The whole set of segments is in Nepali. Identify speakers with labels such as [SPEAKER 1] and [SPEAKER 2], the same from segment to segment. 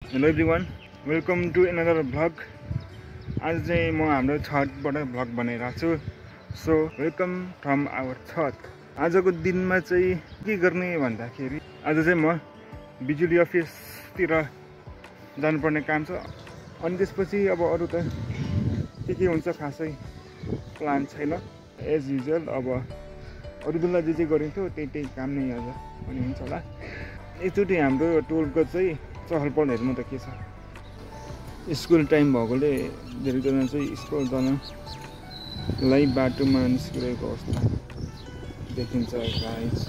[SPEAKER 1] Hello everyone, welcome to another vlog. आज चाहिँ म हाम्रो छतबाट भ्लग बनाइरहेको छु। सो वेलकम फ्रम आवर छत। आजको दिनमा चाहिँ के गर्ने भन्दाखेरि आज चाहिँ म बिजुली अफिसतिर जानुपर्ने काम छ। अनि त्यसपछि अब अरू त के हुन्छ खासै प्लान छैन। एज युजुअल अब अरू बेला जे गरिन्थ्यो त्यही काम नै आज पनि हुन्छ होला। एकचोटि हाम्रो टोलको चाहिँ चहल पहल हेर्नु त के छ। स्कुल टाइम भएकोले धेरैजना चाहिँ स्कुल जानलाई बाटोमा निस्किरहेको अवस्था देखिन्छ गाइस।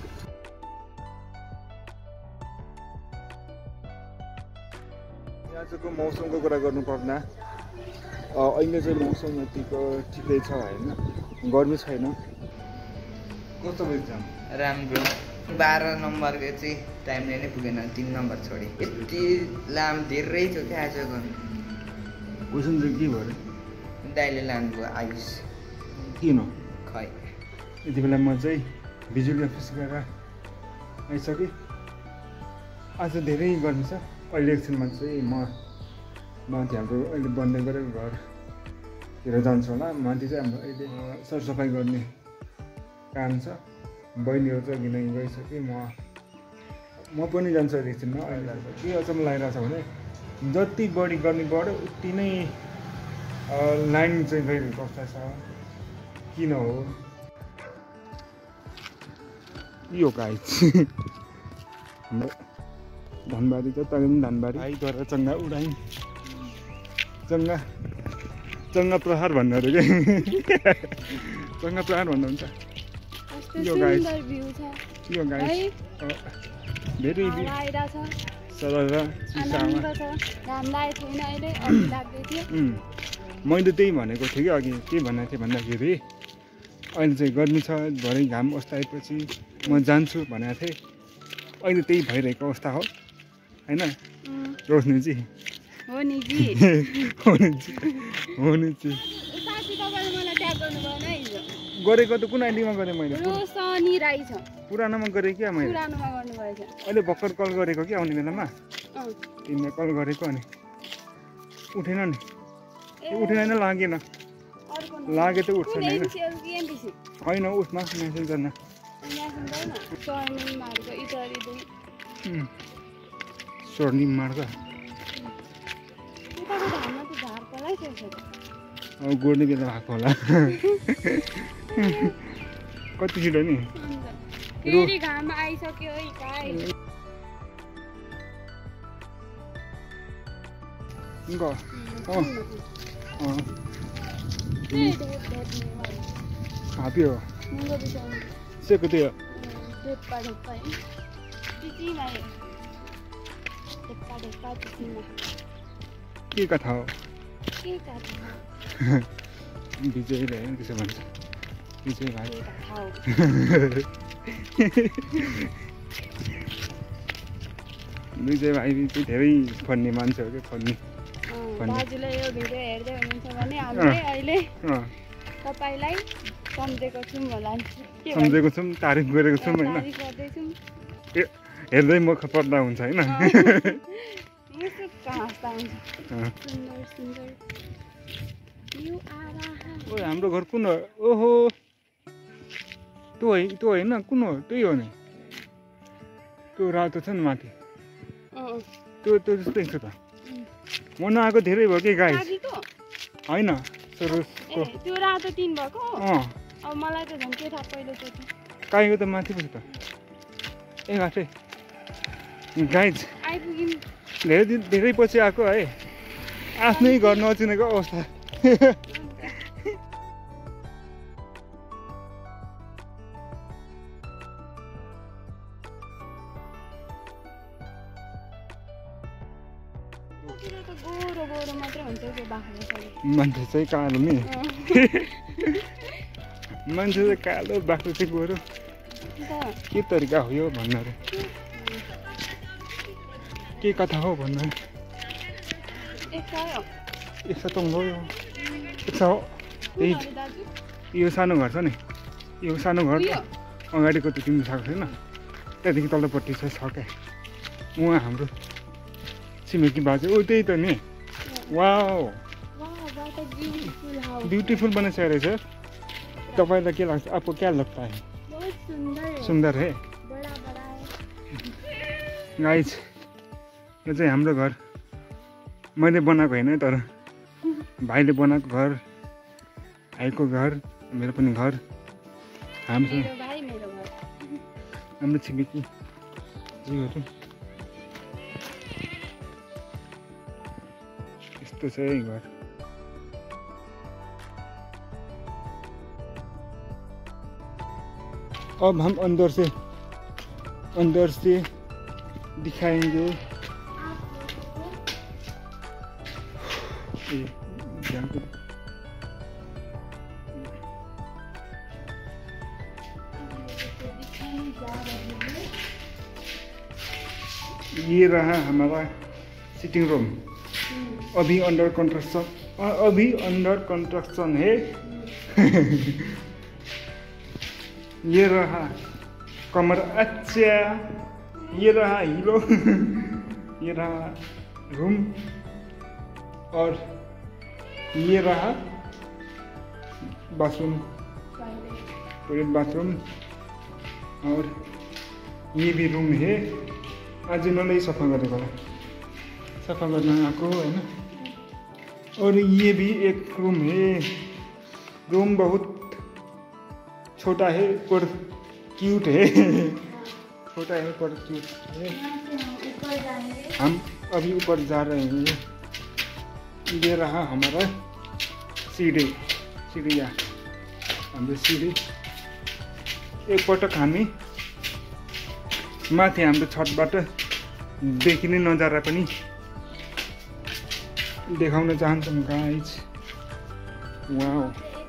[SPEAKER 1] आजको मौसमको कुरा गर्नुपर्दा अहिले चाहिँ मौसम यतिको ठिकै छ होइन, गर्मी छैन। कस्तो एक्जाम?
[SPEAKER 2] राम्रो। 12 नम्बरको चाहिँ टाइमले नै पुगेन, 3 नम्बर छोडी। यति धेरै थियो क्या आजको।
[SPEAKER 1] क्वेसन चाहिँ के भयो?
[SPEAKER 2] दाइले लानुभयो आयुष।
[SPEAKER 1] किन?
[SPEAKER 2] खै
[SPEAKER 1] यति बेला म चाहिँ बिजुली अफिस गएर आइसकेँ। आज धेरै गर्मी छ। अहिले एकछिनमा चाहिँ म माथि हाम्रो अहिले बन्दै गरेको घरतिर जान्छु होला। माथि चाहिँ हाम्रो अहिले सरसफाइ गर्ने काम छ। बहिनीहरू चाहिँ अघि नै गइसकेँ। म पनि जान्छु एकछिनमा। अहिले के अचम्म लागिरहेको छ भने जति बढी गर्ने बढ्यो उति नै लाइन चाहिँ गइरहेको अवस्था छ। किन हो यो गाइस? हाम्रो धनबारी त तै पनि धनबारी भाइद्वारा चङ्गा उडाइ चङ्गा प्रहार भन्नुहुँदो के चङ्गा प्रहार भन्नुहुन्छ यो गाइस। यो गाइस धेरै सरल चिसामा मैले त्यही भनेको थिएँ कि अघि। के भनेको थिएँ भन्दाखेरि अहिले चाहिँ गर्मी छ, भरे घाम अस्ताएपछि म जान्छु भनेको थिएँ। अहिले त्यही भइरहेको अवस्था हो होइन रोशनीजी?
[SPEAKER 3] हो नि जी।
[SPEAKER 1] गरेको त कुन आइडीमा गरेँ मैले? पुरानोमा गरेँ क्या मैले। अहिले भर्खर कल गरेको क्या आउने बेलामा तिमीलाई कल गरेको अनि उठेन नि। उठेन लागेन, लागे त उठ्छ नि होइन उसमा मेसेन्जरमा। स्वर्णिम मार्ग गोड्ने बेला भएको होला। कति छिटो नि
[SPEAKER 3] घाम आइसक्यो
[SPEAKER 1] हाप्यो सेको त्यो के कथा हो? विजय भाइ त्यसो भन्छ। विजय भाइ विजय भाइ चाहिँ धेरै फन्ने मान्छे हो क्या।
[SPEAKER 3] दाजुले यो भिडियो हेर्दै हुनुहुन्छ भने हामीले अहिले तपाईलाई सम्झेको छौँ होला।
[SPEAKER 1] सम्झेको छौँ, तारिफ गरेको छौँ होइन। हेर्दै मुख पर्दा हुन्छ होइन। हाम्रो घर कुन हो? ओहो त्यो होइन कुन हो? त्यही हो नि, त्यो रातो छ नि माथि त्यो जस्तै छ त। म नआएको धेरै भयो कि गाइस होइन
[SPEAKER 3] त्यो रातो 3 भएको। अब मलाई त झन् के थाहा पहिलोचोटि
[SPEAKER 1] काहीको त माथि पो छ त। ए घाटै गाइस आइपुग्यौँ धेरै पछि आएको है। आफ्नै घर नचिनेको अवस्था। मान्छे चाहिँ कालो नि मान्छे चाहिँ कालो, बाख्रो चाहिँ गोरो। के तरिका हो यो भन्नु? के कथा हो भन्नु? एक सौ हो यो। यो सानो घर छ नि, यो सानो घर अगाडिको त तिम्रो थाहा छैन। त्यहाँदेखि तल्लोपट्टि चाहिँ छ क्या उहाँ हाम्रो छिमेकी बाजे ओ त्यही त नि वाओ
[SPEAKER 3] वाह what a beautiful house
[SPEAKER 1] beautiful बनाइसकेको रहेछ तपाईँलाई के लाग्छ आपको क्या लगता है
[SPEAKER 3] बहुत सुंदर है
[SPEAKER 1] सुन्दर है
[SPEAKER 3] बड़ा बड़ा है
[SPEAKER 1] गाइस यो चाहिँ हाम्रो घर मैले बनाएको होइन तर भाइले बनाएको घर भाइको घर मेरो पनि घर हाम्रो
[SPEAKER 3] मेरो भाइ मेरो घर
[SPEAKER 1] हाम्रो छिमेकी जीहरू यस्तो छ है घर अब हम अंदर से दिखाएंगे ये रहा हमारा सिटिंग रूम अभी अंडर कंस्ट्रक्शन है ये रहा कमरा अच्छा ये रहा हीरो ये रहा रूम और ये रहा बाथरूम टॉयलेट बाथरूम और ये भी रूम है आज इन्होंने सफा गरेको होला सफा गर्न आएको हैन और ये भी एक रूम है रूम बहुत छोटा है पर क्यूट है छोटा है पर क्यूट है हम अभी ऊपर जा रहे हैं ये रहा हमारा सीढ़िया हाम्रो सीढ़ी एकपटक हामी माथि हाम्रो छतबाट देखिने नजारा पनि देखाउन चाहन्छौँ गाइस वाओ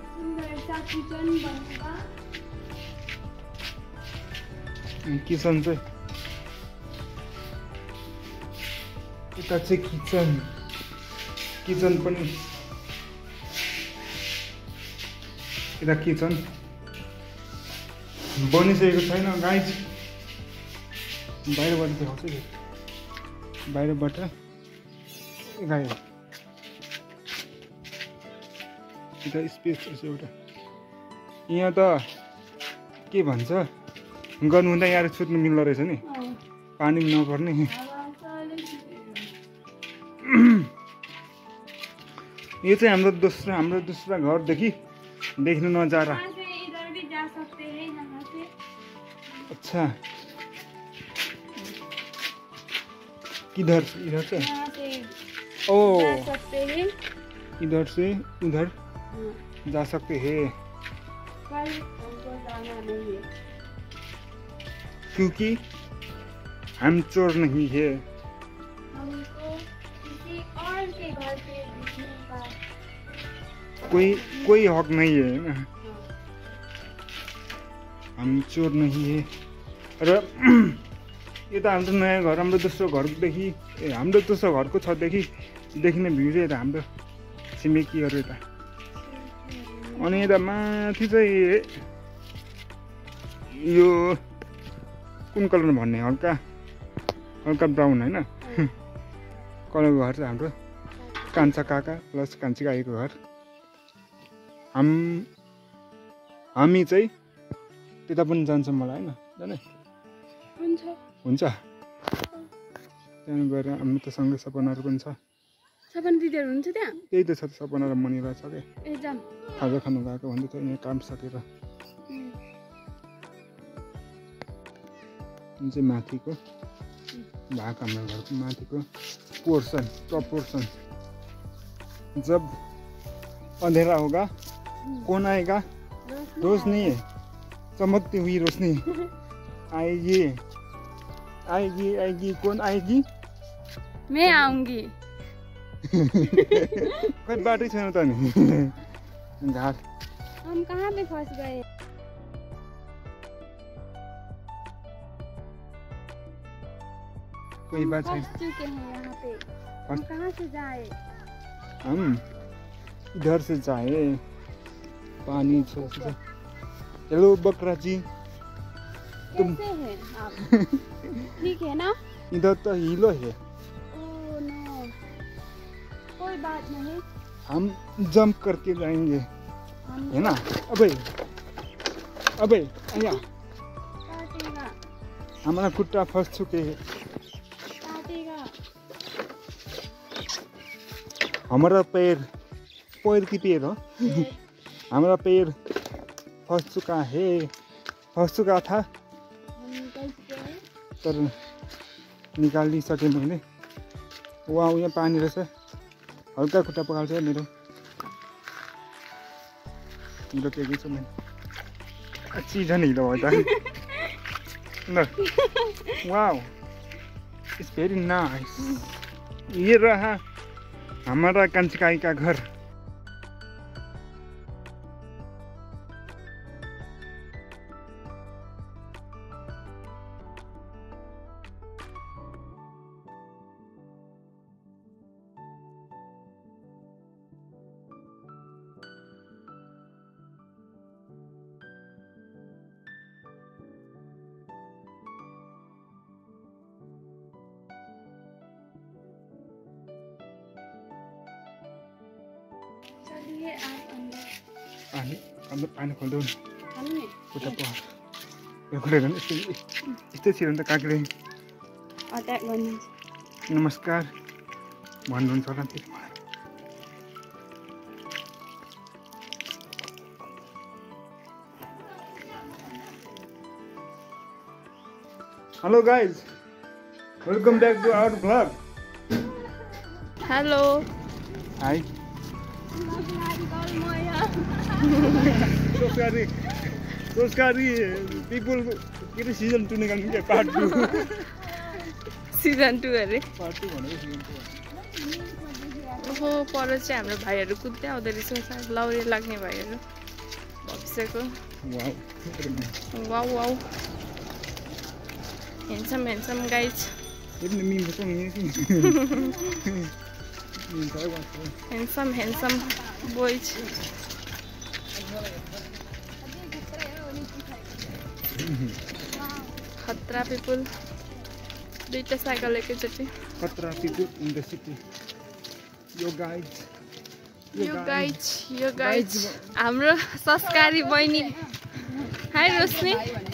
[SPEAKER 1] किचन चाहिँ यता चाहिँ किचन पनि यता किचन बनिसकेको छैन गाइस बाहिरबाट देखाउँछु नि बाहिरबाट गाई यता स्पेस छ एउटा यहाँ त के भन्छ गर्नु हुँदा यहाँ छुट्नु मिल्दो रहेछ नि पानी नपर्ने यो चाहिँ हाम्रो दोस्रो घरदेखि देख्नु नजारा अच्छा इधर से ओ इधर से उधर जा सकते हैं क्योंकि हम चोर नहीं है
[SPEAKER 3] हमको किसी और के घर पे दिखने का
[SPEAKER 1] कोई हक नहीं है ना हम चोर नहीं है र यता हाम्रो नयाँ घर हाम्रो दोस्रो घरदेखि हाम्रो दोस्रो घरको छतदेखि देखिने भ्यू चाहिँ यता हाम्रो छिमेकीहरू यता अनि यता माथि चाहिँ यो कुन कलर भन्ने हल्का ब्राउन होइन कलरको घर चाहिँ हाम्रो कान्छा काका प्लस कान्छी काकीको घर हामी चाहिँ त्यता पनि जान्छौँ मलाई होइन जाने हुन्छ त्यहाँ गएर हामी त सँगै सपनाहरू पनि छ
[SPEAKER 3] सपना दिदीहरू हुन्छ त्यहाँ
[SPEAKER 1] त्यही त छ सपना र मनिरा छ क्या
[SPEAKER 3] ए जाम
[SPEAKER 1] खाजा खानु गएको भन्दै छ यहाँ काम सकेर जुन चाहिँ माथिको भाग हाम्रो घरको माथिको पोर्सन टप पोर्सन जब अंधेरा होगा कौन आएगा रोशनी चमकती हुई रोशनी आएगी आएगी आएगी कौन आएगी
[SPEAKER 3] मैं आऊंगी
[SPEAKER 1] कोई बाटै छैन त नि घाट
[SPEAKER 3] हम कहाँ पे फंस गए
[SPEAKER 1] कोई बात है
[SPEAKER 3] फंस चुके हैं यहाँ पे हम कहाँ से जाए
[SPEAKER 1] हम इधर से जाए पानी छोड़ हेलो बकरा जी
[SPEAKER 3] कैसे हैं आप ठीक है ना
[SPEAKER 1] इधर तो हिलो है
[SPEAKER 3] ओह नो बाद नहीं
[SPEAKER 1] हम जंप करके जाएंगे है ना। अबे अबे आया
[SPEAKER 3] काटेगा
[SPEAKER 1] हमारा खुट्टा फंस चुके हैं।
[SPEAKER 3] काटेगा
[SPEAKER 1] हमारा पैर पैर की पैर हो हमारा पैर फंस चुका है फंस चुका था
[SPEAKER 3] हम निकल चुके हैं
[SPEAKER 1] तर निकाल नहीं सके मैंने। वहाँ यहाँ पानी रहेछ हल्का खुट्टा पकाल्छ मेरो हिलो के छ मैले चिज नि हिलो भयो त ल वाओ इट्स भेरी नाइस। ये रहा हमारा कंचकाई का घर।
[SPEAKER 3] चलिए आप अंदर
[SPEAKER 1] पानी खोल्दो
[SPEAKER 3] हमने
[SPEAKER 1] खुट्टा पकाल यो खोलेर यस्तै छिर्यो नि त काकीले
[SPEAKER 3] अट्याक गर्नु
[SPEAKER 1] नमस्कार भन्नुहुन्छ होला त्यति मलाई। Hello guys welcome back to our blog.
[SPEAKER 3] Hello
[SPEAKER 1] hi सोचकारी पीपल के अरे सीजन 2 निकाल्नु क्या पार्ट 2
[SPEAKER 3] सिजन 2 अरे
[SPEAKER 1] पार्ट 2 भनेको सीजन 2
[SPEAKER 3] ओहो पर चाहिँ हाम्रो भाइहरू कुद्दै आउँदो रहेछ सायद लौरे लाग्ने भाइहरू भविष्यको
[SPEAKER 1] wow
[SPEAKER 3] wow wow handsome guys
[SPEAKER 1] ये पनि मीम छ नि
[SPEAKER 3] हेन्सम बोइज खतरा पिपुल दुईटा साइकल एकैचोटि
[SPEAKER 1] खतरा पिपल इन द सिटी। यो गाइज
[SPEAKER 3] हाम्रो संस्कारी बहिनी हाई रोशनी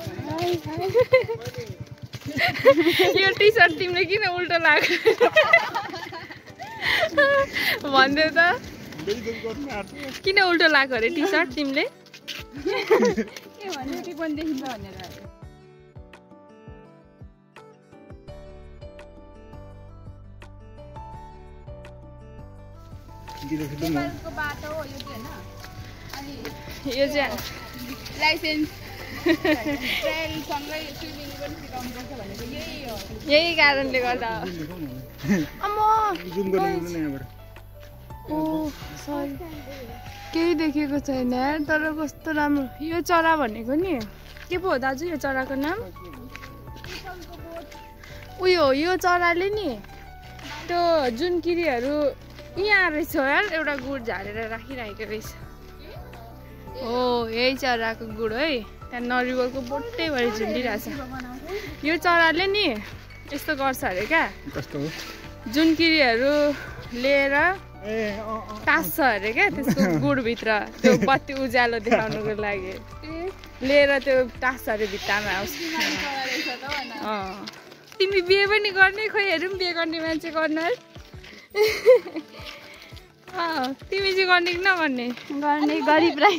[SPEAKER 3] यो टी सर्ट तिमीले किन उल्टो लाग्यो भन्दै त किन उल्टो लाग्यो अरे टी सर्ट तिमीले के भन्नु टी पनि देखिन्छ भनेर यो चाहिँ लाइसेन्स यही कारणले गर्दा ओ सरी केही देखेको छैन यार तर कस्तो राम्रो यो चरा भनेको नि के पो हो दाजु यो चराको नाम उयो यो चराले नि त्यो जुन किरीहरू यहाँ रहेछ यार एउटा गुड झारेर राखिरहेको रहेछ हो यही चराको गुड है त्यहाँ नरिवलको बोटैभरि झुन्डिरहेछ यो चराले नि यस्तो गर्छ अरे क्या जुन किरीहरू लिएर टाँस्छ अरे क्या त्यसको गुडभित्र त्यो बत्ती उज्यालो देखाउनुको लागि लिएर त्यो टाँस्छ अरे भित्तामा तिमी बिहे पनि गर्ने खोइ हेरौँ बिहे गर्ने मान्छे गर्नु है तिमी चाहिँ गर्ने कि नगर्ने गर्ने गरिब राई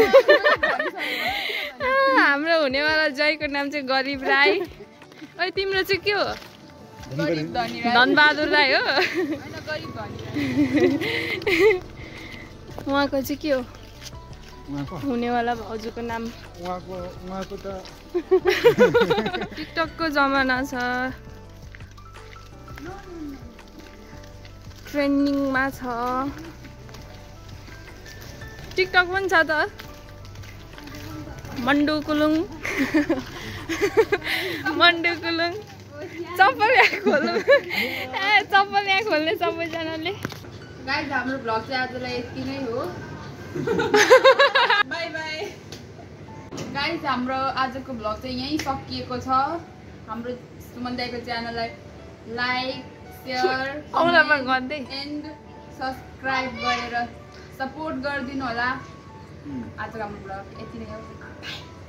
[SPEAKER 3] हाम्रो हुनेवाला जयको नाम चाहिँ गरिब राई है तिम्रो चाहिँ के हो धनबहादुर राई हो उहाँको चाहिँ के हो हुनेवाला भाउजूको नाम
[SPEAKER 1] उहाँको त
[SPEAKER 3] टिकटकको जमाना छ ट्रेन्डिङमा छ टिकटक पनि छ त मन्डु कुलुङ चप्पल यहाँ खोल्नु चप्पल यहाँ खोल्ने सबैजनाले गाइज हाम्रो भ्लग चाहिँ आजलाई यति नै हो बाई बाई गाइज हाम्रो आजको भ्लग चाहिँ यहीँ सकिएको छ हाम्रो सुमन दाइको च्यानललाई लाइक सेयर एन्ड सब्सक्राइब गरेर सपोर्ट गरिदिनु होला। आजको हाम्रो ब्लग यति नै हो।